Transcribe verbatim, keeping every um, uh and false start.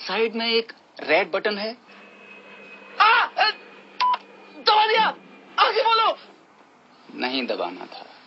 Side में एक red button है। आ, दबा दिया, आगे बोलो। नहीं दबाना था।